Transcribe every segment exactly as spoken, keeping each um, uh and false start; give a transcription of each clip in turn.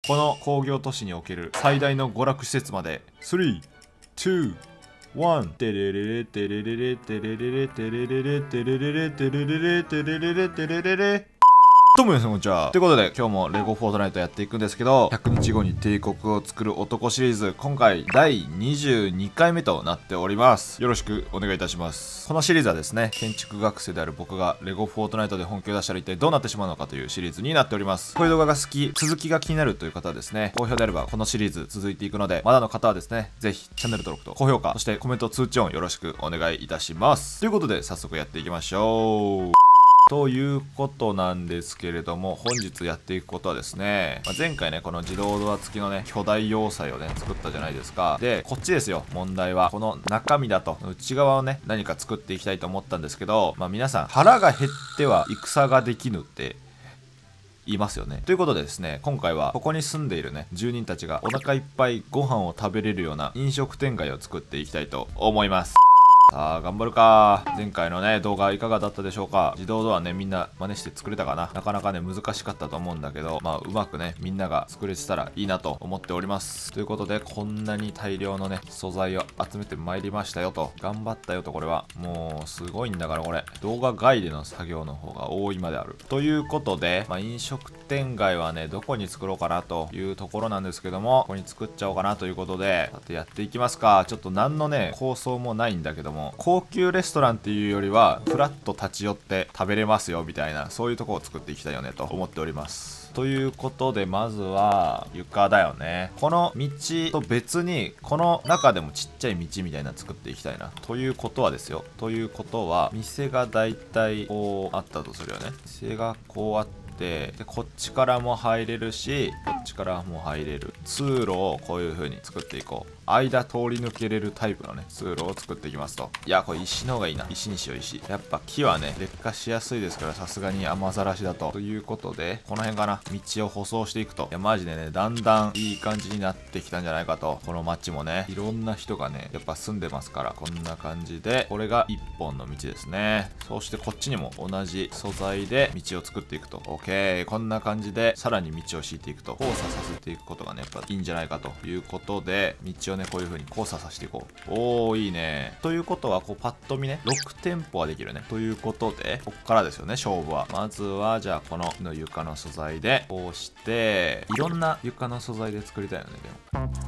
この工業都市における最大の娯楽施設までスリー、に、ワン、テレレレテレレレテレレレテレレレテレレレテレレレテレレレテレレレ。どうも皆さんこんにちは。ということで今日もレゴフォートナイトやっていくんですけど、ひゃくにちごに帝国を作る男シリーズ、今回だいにじゅうにかいめとなっております。よろしくお願いいたします。このシリーズはですね、建築学生である僕がレゴフォートナイトで本気を出したら一体どうなってしまうのかというシリーズになっております。こういう動画が好き、続きが気になるという方はですね、好評であればこのシリーズ続いていくので、まだの方はですね、ぜひチャンネル登録と高評価、そしてコメント通知音よろしくお願いいたします。ということで早速やっていきましょう。ということなんですけれども、本日やっていくことはですね、まあ、前回ね、この自動ドア付きのね、巨大要塞をね、作ったじゃないですか。で、こっちですよ、問題は。この中身だと、内側をね、何か作っていきたいと思ったんですけど、まあ皆さん、腹が減っては戦ができぬって、言いますよね。ということでですね、今回はここに住んでいるね、住人たちがお腹いっぱいご飯を食べれるような飲食店街を作っていきたいと思います。さあ頑張るか。前回のね動画いかがだったでしょうか。自動ドアねみんな真似して作れたかな。なかなかね難しかったと思うんだけど、まあうまくねみんなが作れてたらいいなと思っております。ということでこんなに大量のね素材を集めてまいりましたよと。頑張ったよと。これはもうすごいんだから、これ動画外での作業の方が多いまであるということで、まあ飲食店街はねどこに作ろうかなというところなんですけども、ここに作っちゃおうかなということで、さてやっていきますか。ちょっと何のね構想もないんだけども、高級レストランっていうよりはフラッと立ち寄って食べれますよみたいな、そういうとこを作っていきたいよねと思っております。ということでまずは床だよね。この道と別にこの中でもちっちゃい道みたいなの作っていきたいなということはですよ。ということは店がだいたいこうあったとするよね。店がこうあってでこっちからも入れるし、こっちからも入れる通路をこういう風に作っていこう。間通り抜けれるタイプのね通路を作っていきますと。いやこれ石の方がいいな。石にしよう。石やっぱ木はね劣化しやすいですから、さすがに雨ざらしだと。ということでこの辺かな、道を舗装していくと。いやマジでねだんだんいい感じになってきたんじゃないかと。この街もねいろんな人がねやっぱ住んでますから、こんな感じでこれが一本の道ですね。そしてこっちにも同じ素材で道を作っていくと。 OK、 こんな感じでさらに道を敷いていくと、交差させていくことがねやっぱいいんじゃないかということで、道をねこういう風に交差させていこう。おーいいね。ということはこうパッと見ねろく店舗はできるね。ということでこっからですよね勝負は。まずはじゃあこのの床の素材でこうしていろんな床の素材で作りたいよね。でも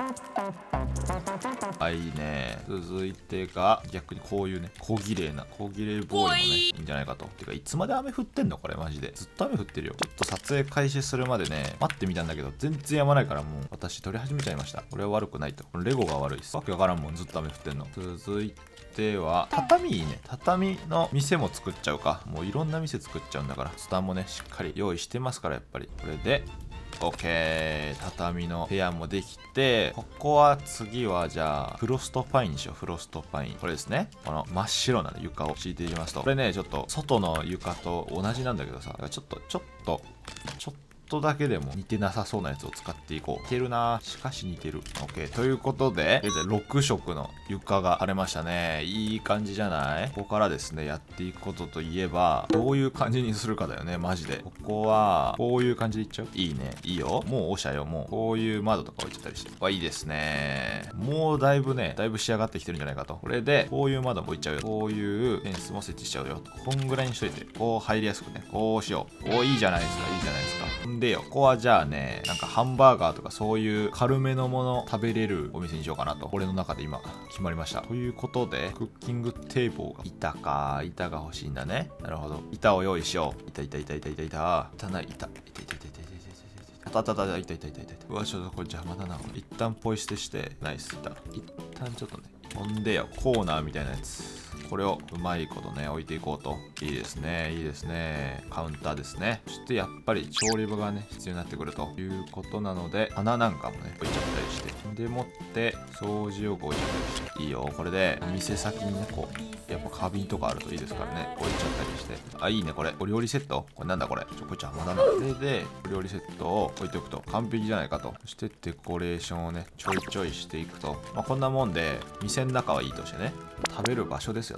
あいいね。続いてが逆にこういうね小綺麗な小綺麗ボーイもねいいんじゃないかと。てかいつまで雨降ってんのこれ、マジでずっと雨降ってるよ。ちょっと撮影開始するまでね待ってみたんだけど全然やまないから、もう私撮り始めちゃいました。これは悪くないと。これレゴが悪いっす。わけわからんもん、ずっと雨降ってんの。続いては畳いいね。畳の店も作っちゃうか。もういろんな店作っちゃうんだから、スタンもねしっかり用意してますから、やっぱりこれでOK。畳の部屋もできて、ここは次はじゃあフロストパインにしよう。フロストパインこれですね。この真っ白な床を敷いていきますと、これねちょっと外の床と同じなんだけどさ、ちょっとちょっとちょっとちょっとだけでも似てなさそうなやつを使っていこう。似てるな。しかし似てる。OK。ということで、現在ろく色の床が貼れましたね。いい感じじゃない？ここからですね、やっていくことといえば、どういう感じにするかだよね、マジで。ここは、こういう感じでいっちゃう？いいね。いいよ。もうおしゃよ、もう。こういう窓とか置いちゃったりして。わ、いいですね。もうだいぶね、だいぶ仕上がってきてるんじゃないかと。これで、こういう窓も置いちゃうよ。こういうフェンスも設置しちゃうよ。こんぐらいにしといて。こう入りやすくね。こうしよう。お、いいじゃないですか。いいじゃないですか。んでよ、ここはじゃあね、なんかハンバーガーとかそういう軽めのもの食べれるお店にしようかなと。俺の中で今決まりました。ということで、クッキングテーブルが板か。板が欲しいんだね。なるほど。板を用意しよう。板、板、板、板、板、板。板ない、板。板、板、板、板、板、板。あたたたた、板、板、板、板。うわ、ちょっとこれ邪魔だな。一旦ポイ捨てして、ナイス板。一旦ちょっとね。ほんでよ、コーナーみたいなやつ。これをうまいことね置いていこうと。いいですね、いいですね。カウンターですね。そしてやっぱり調理場がね必要になってくるということなので、棚なんかもね置いちゃったりして、でもって掃除用具置いちゃったりして、いいよ。これで店先にねこうやっぱ花瓶とかあるといいですからね、置いちゃったりして。あ、いいね。これお料理セット、これなんだこれ、ちょこいちゃまだな。これでお料理セットを置いておくと完璧じゃないかと。そしてデコレーションをねちょいちょいしていくと、まあ、こんなもんで店の中はいいとしてね、食べる場所ですよね。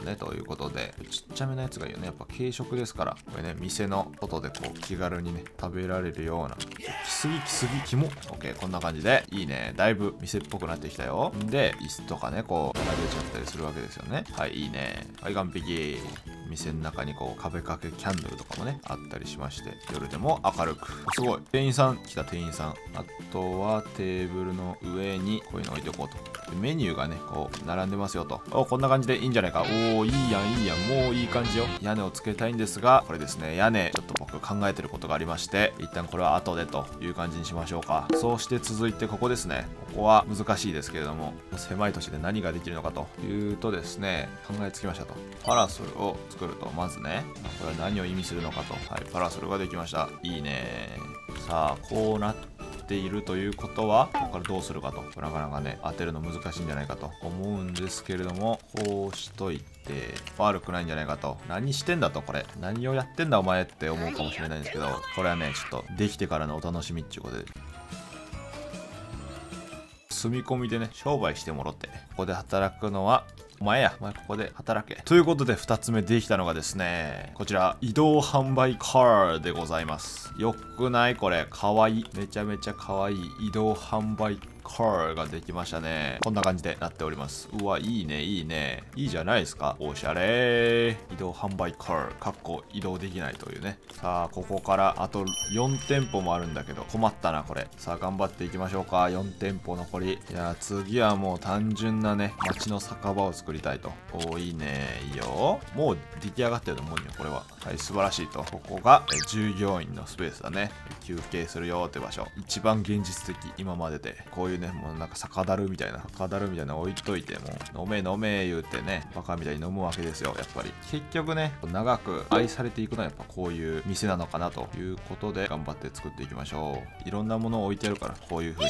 ね。ということで、ちっちゃめのやつがいいよね。やっぱ軽食ですから。これね、店の外でこう気軽にね、食べられるような。来すぎ来すぎ、キモ。オッケー、こんな感じで。いいね。だいぶ店っぽくなってきたよ。んで、椅子とかね、こう、並べちゃったりするわけですよね。はい、いいね。はい、完璧。店の中にこう壁掛けキャンドルとかもねあったりしまして、夜でも明るく、すごい店員さん来た。店員さん、あとはテーブルの上にこういうの置いておこうと。でメニューがねこう並んでますよと。お、こんな感じでいいんじゃないか。おお、いいやんいいやん、もういい感じよ。屋根をつけたいんですが、これですね、屋根ちょっと僕考えてることがありまして、一旦これは後でという感じにしましょうか。そうして続いてここですね。ここは難しいですけれども、狭い土地で何ができるのかというとですね、考えつきましたと。パラソルを作ると、まずね、これは何を意味するのかと。はい、パラソルができました。いいね。さあ、こうなっているということは、ここからどうするかと。なかなかね、当てるの難しいんじゃないかと思うんですけれども、こうしといて、悪くないんじゃないかと。何してんだと、これ。何をやってんだお前って思うかもしれないんですけど、これはね、ちょっとできてからのお楽しみっていうことで。住み込みでね、商売してもろって。ここで働くのは、お前や。お前ここで働け。ということでふたつめできたのがですね、こちら移動販売カーでございます。よくないこれ。かわいい。めちゃめちゃかわいい移動販売カーができましたね。こんな感じでなっております。うわ、いいねいいね。いいじゃないですか。おしゃれー。移動販売カー、かっこ移動できないというね。さあ、ここからあとよん店舗もあるんだけど、困ったなこれ。さあ、頑張っていきましょうか。よん店舗残り。いや、次はもう単純なね、街の酒場を作りたいと。おー、いいね。いいよ。もう出来上がってると思うんよ、これは。はい、素晴らしいと。ここがえ従業員のスペースだね。休憩するよって場所。一番現実的、今までで。こういうね、もうなんか酒だるみたいな、酒だるみたいなの置いといて、もう飲め飲め言うてね、バカみたいに飲むわけですよ、やっぱり。結局ね、長く愛されていくのはやっぱこういう店なのかなということで、頑張って作っていきましょう。いろんなものを置いてあるから、こういう風に。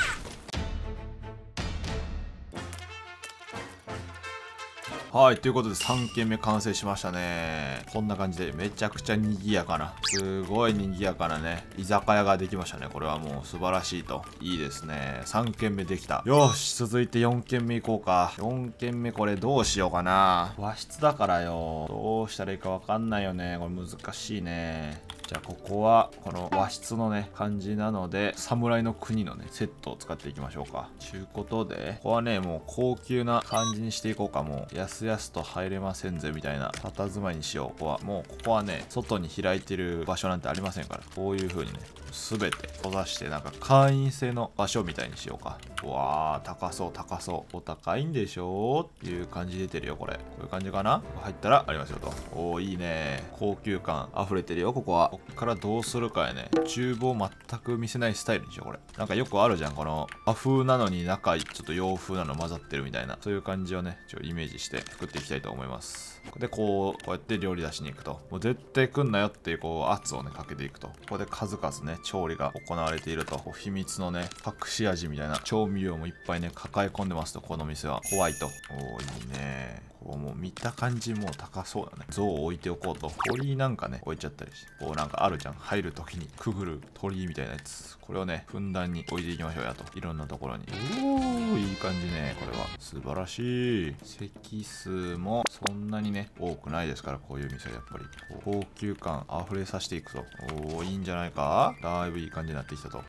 はい、ということでさん軒目完成しましたね。こんな感じでめちゃくちゃ賑やかな、すごい賑やかなね、居酒屋ができましたね。これはもう素晴らしいと。いいですね。さん軒目できた。よし、続いてよん軒目行こうか。よん軒目これどうしようかな。和室だからよ。どうしたらいいかわかんないよね。これ難しいね。じゃあここはこの和室のね感じなので、侍の国のねセットを使っていきましょうか。ちゅうことで、ここはねもう高級な感じにしていこうか。もうやすやすと入れませんぜみたいな佇まいにしよう。ここはもう、ここはね外に開いてる場所なんてありませんから、こういう風にね全て閉ざして、なんか会員制の場所みたいにしようか。うわー、高そう高そう。お高いんでしょっていう感じ出てるよ。これこういう感じかな。入ったらありますよと。おー、いいね。高級感溢れてるよ。ここはこっからどうするかやね。厨房全く見せないスタイルにしよう。これなんかよくあるじゃん、この和風なのに中ちょっと洋風なの混ざってるみたいな、そういう感じをねちょイメージして作っていきたいと思います。でこうこうやって料理出しに行くと、もう絶対来んなよっていうこう圧をねかけていくと、ここで数々ね調理が行われていると、こう秘密のね隠し味みたいな調味料もいっぱいね抱え込んでますと、この店は怖いと。おー、いいね。こうもう見た感じもう高そうだね。像を置いておこうと。鳥居なんかね置いちゃったりして、こうなんかあるじゃん、入る時にくぐる鳥居みたいなやつ。これをねふんだんに置いていきましょうやと。いろんなところに。おー、いい感じね。これは素晴らしい。席数もそんなにね多くないですから、こういう店はやっぱりこう高級感溢れさせていくと。おー、いいんじゃないか。だいぶいい感じになってきたと。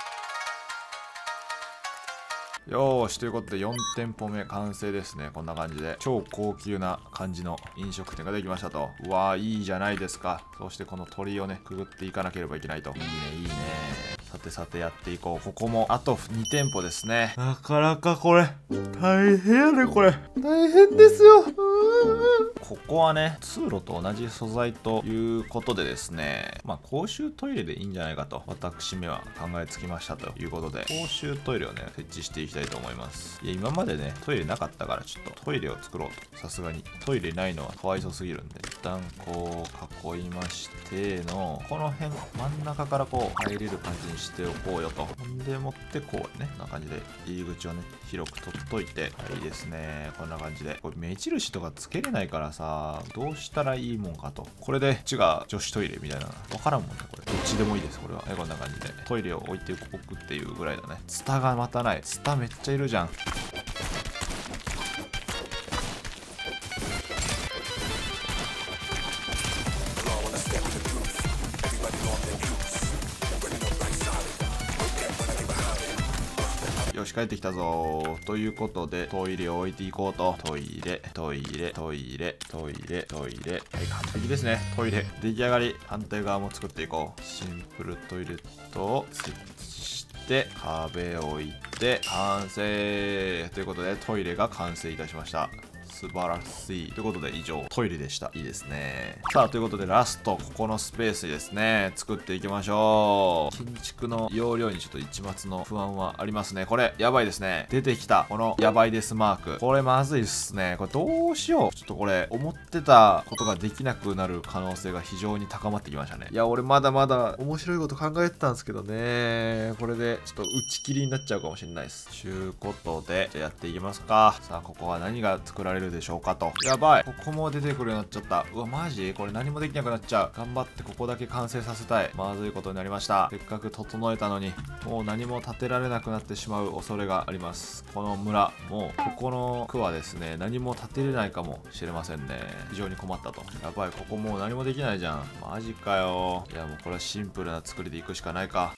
よーし、ということでよん店舗目完成ですね。こんな感じで超高級な感じの飲食店ができましたと。うわー、いいじゃないですか。そしてこの鳥居をねくぐっていかなければいけないと。いいねいいね。さてさてやっていこう。ここもあとに店舗ですね。なかなかこれ大変やね。これ大変ですよ。ここはね通路と同じ素材ということでですね、まあ公衆トイレでいいんじゃないかと私めは考えつきましたということで、公衆トイレをね設置していきたいと思います。いや、今までねトイレなかったから、ちょっとトイレを作ろうと。さすがにトイレないのはかわいそうすぎるんで、一旦こう囲いましての、この辺真ん中からこう入れる感じにしておこうよと。ほんでもってこうね、こんな感じで入り口をね広く取っといて、はい、いいですね。こんな感じで、これ目印とかつけれないからさ、どうしたらいいもんかと。これでこっちが女子トイレみたいなわからんもんね。これどっちでもいいです。これは、ね、こんな感じでトイレを置いておくっていうぐらいだね。ツタがまたない。ツタめっちゃいるじゃん。 よし帰ってきたぞということでトイレを置いていこうと。トイレトイレトイレトイレトイレ、はい完璧ですね。トイレ出来上がり。反対側も作っていこう。シンプルトイレットを設置して壁を置いて完成ということでトイレが完成いたしました。素晴らしい。ということで以上トイレでした。いいですね。さあということでラストここのスペースですね作っていきましょう。建築の容量にちょっと一抹の不安はありますね。これやばいですね。出てきたこのやばいですマーク、これまずいっすね。これどうしよう。ちょっとこれ思ってたことができなくなる可能性が非常に高まってきましたね。いや俺まだまだ面白いこと考えてたんですけどね、これでちょっと打ち切りになっちゃうかもしれないです。ということでじゃあやっていきますか。さあここは何が作られるでしょうかと。やばい、ここも出てくるようになっちゃった。うわマジこれ何もできなくなっちゃう。頑張ってここだけ完成させたい。まずいことになりました。せっかく整えたのにもう何も建てられなくなってしまう恐れがあります。この村もうここの区はですね何も建てれないかもしれませんね。非常に困ったと。やばいここもう何もできないじゃん。マジかよ。いやもうこれはシンプルな作りでいくしかないか。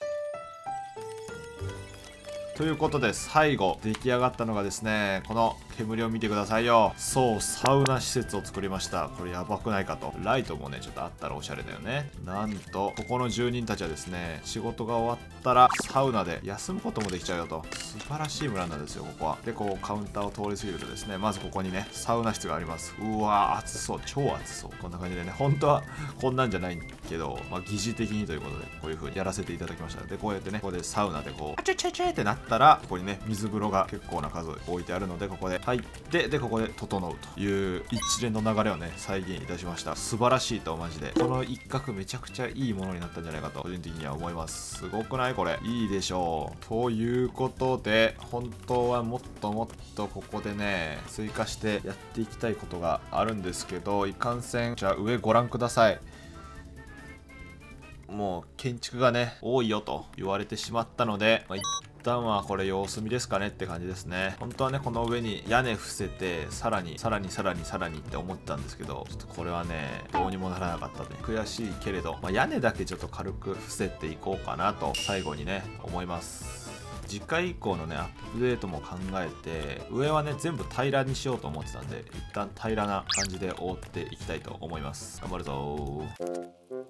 ということで最後出来上がったのがですねこの煙を見てくださいよ。そうサウナ施設を作りました。これやばくないかと。ライトもねちょっとあったらおしゃれだよね。なんとここの住人たちはですね仕事が終わったらサウナで休むこともできちゃうよと。素晴らしい村なんですよここは。でこうカウンターを通り過ぎるとですねまずここにねサウナ室があります。うわー暑そう、超暑そう。こんな感じでね本当はこんなんじゃないけど、まあ、疑似的にということでこういう風にやらせていただきました。でこうやってねここでサウナでこうあちゃちゃちゃってなったらここにね水風呂が結構な数置いてあるのでここで入ってでここで整うという一連の流れをね再現いたしました。素晴らしいとマジでこの一角めちゃくちゃいいものになったんじゃないかと個人的には思います。すごくないこれ。いいでしょう。ということで本当はもっともっとここでね追加してやっていきたいことがあるんですけどいかんせん。じゃあ上ご覧ください。もう建築がね多いよと言われてしまったので、まあ、一旦はこれ様子見ですかねって感じですね。本当はねこの上に屋根伏せてさらにさらにさらにさらにって思ったんですけどちょっとこれはねどうにもならなかったね。悔しいけれど、まあ、屋根だけちょっと軽く伏せていこうかなと最後にね思います。次回以降のねアップデートも考えて上はね全部平らにしようと思ってたんで一旦平らな感じで覆っていきたいと思います。頑張るぞー。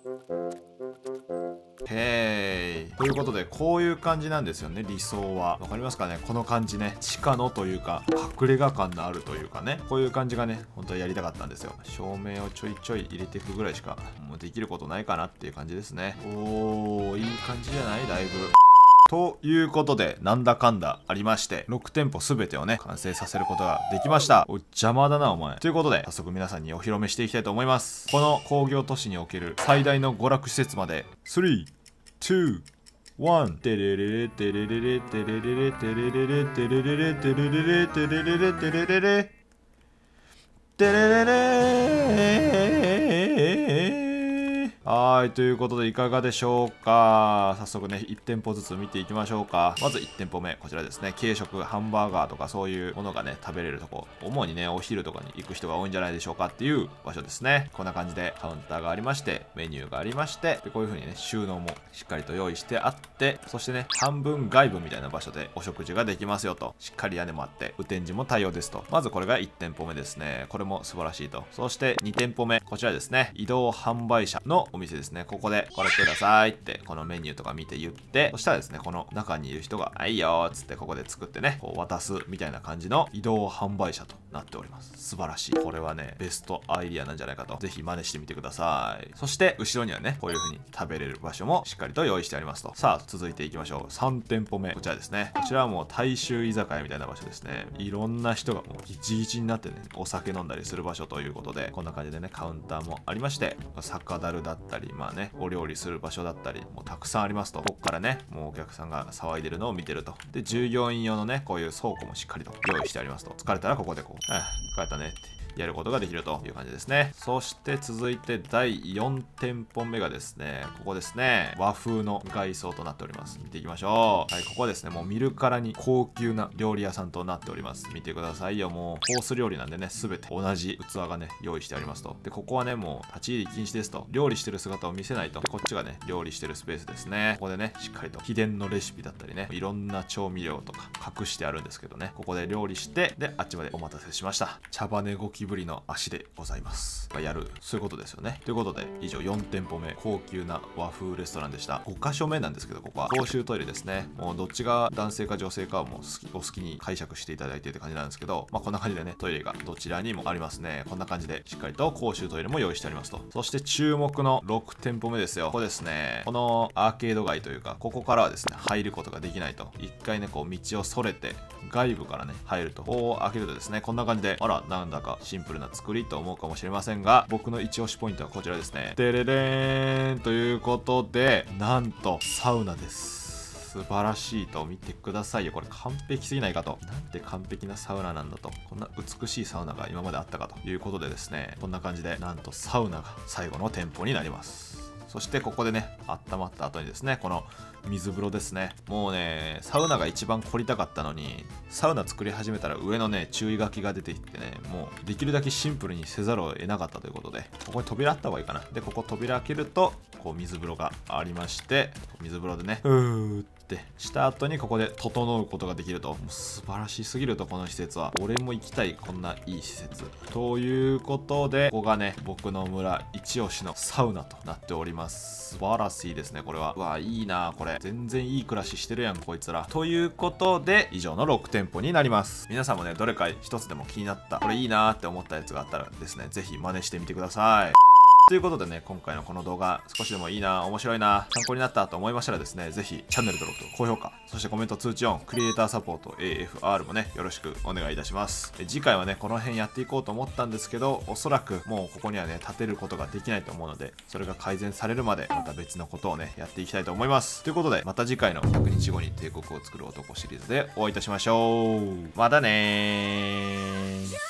へーい。ということでこういう感じなんですよね理想は。わかりますかねこの感じね。地下のというか隠れ家感のあるというかねこういう感じがね本当はやりたかったんですよ。照明をちょいちょい入れていくぐらいしかもうできることないかなっていう感じですね。おーいい感じじゃないだいぶ。ということでなんだかんだありましてろく店舗全てをね完成させることができました。お邪魔だなお前。ということで早速皆さんにお披露目していきたいと思います。この工業都市における最大の娯楽施設までスリー、ツー、ワン。テレレレテレレレテレレレテレレレテレレレテレレレテレレレテレレレテレレレ。はい、ということでいかがでしょうか。早速ねいち店舗ずつ見ていきましょうか。まずいち店舗目こちらですね。軽食ハンバーガーとかそういうものがね食べれるとこ、主にねお昼とかに行く人が多いんじゃないでしょうかっていう場所ですね。こんな感じでカウンターがありましてメニューがありましてでこういう風にね収納もしっかりと用意してあってそしてね半分外部みたいな場所でお食事ができますよと。しっかり屋根もあって雨天時も対応ですと。まずこれがいち店舗目ですね。これも素晴らしいと。そしてに店舗目こちらですね。移動販売車のお店ですね。ここでこれくださいってこのメニューとか見て言ってそしたらですねこの中にいる人がはいよーっつってここで作ってねこう渡すみたいな感じの移動販売車となっております。素晴らしい。これはねベストアイディアなんじゃないかと。ぜひ真似してみてください。そして後ろにはねこういう風に食べれる場所もしっかりと用意してありますと。さあ続いていきましょう。さん店舗目こちらですね。こちらはもう大衆居酒屋みたいな場所ですね。いろんな人がもうギチギチになってねお酒飲んだりする場所ということでこんな感じでねカウンターもありまして酒樽だったりまあねお料理する場所だったりもうたくさんありますと。ここからねもうお客さんが騒いでるのを見てると。で従業員用のねこういう倉庫もしっかりと用意してありますと。疲れたらここでこう、ああ疲れたねってやることができるという感じですね。そして続いてだいよん店舗目がですねここですね。和風の外装となっております。見ていきましょう。はいここですねもう見るからに高級な料理屋さんとなっております。見てくださいよ。もうコース料理なんでね全て同じ器がね用意してありますと。でここはねもう立ち入り禁止ですと。料理してる姿を見せないと。でこっちがね料理してるスペースですね。ここでねしっかりと秘伝のレシピだったりねいろんな調味料とか隠してあるんですけどね、ここで料理して、であっちまでお待たせしました。茶羽ゴキブリの足でございます。やる、そういうことですよね。ということで以上よん店舗目、高級な和風レストランでした。ごかしょめなんですけど、ここは公衆トイレですね。もうどっちが男性か女性かはもう好きお好きに解釈していただいてって感じなんですけど、まあこんな感じでね、トイレがどちらにもありますね。こんな感じでしっかりと公衆トイレも用意してありますと。そして注目のろく店舗目ですよ。ここですね、このアーケード街というか、ここからはですね入ることができないと。一回ねこう道をそれて外部からね入ると、こう開けるとですね、こんな感じで、あらなんだかシンプルな作りと思うかもしれませんが、僕の一押しポイントはこちらですね。デレレーンということで、なんとサウナです。素晴らしいと。見てくださいよ、これ完璧すぎないかと。なんて完璧なサウナなんだと。こんな美しいサウナが今まであったかということでですね、こんな感じでなんとサウナが最後の店舗になります。そしてここでね温まった後にですね、この水風呂ですね。もうねサウナが一番凝りたかったのに、サウナ作り始めたら上のね注意書きが出てきてね、もうできるだけシンプルにせざるを得なかったということで、ここに扉あった方がいいかな。でここ扉開けるとこう水風呂がありまして、水風呂でねうーってした後にここで整うことができると。もう素晴らしすぎると、この施設は。俺も行きたい、こんないい施設ということで、ここがね僕の村一押しのサウナとなっております。素晴らしいですね、これは。うわいいな、これ全然いい暮らししてるやんこいつら。ということで以上のろく店舗になります。皆さんもねどれか一つでも気になった、これいいなーって思ったやつがあったらですね、ぜひ真似してみてください。ということでね、今回のこの動画少しでもいいな、面白いな、参考になったと思いましたらですね、ぜひチャンネル登録と高評価、そしてコメント通知オン、クリエイターサポート エーエフアール もねよろしくお願いいたします。次回はねこの辺やっていこうと思ったんですけど、おそらくもうここにはね立てることができないと思うので、それが改善されるまでまた別のことをねやっていきたいと思います。ということでまた次回のひゃくにちごに帝国を作る男シリーズでお会いいたしましょう。またねー。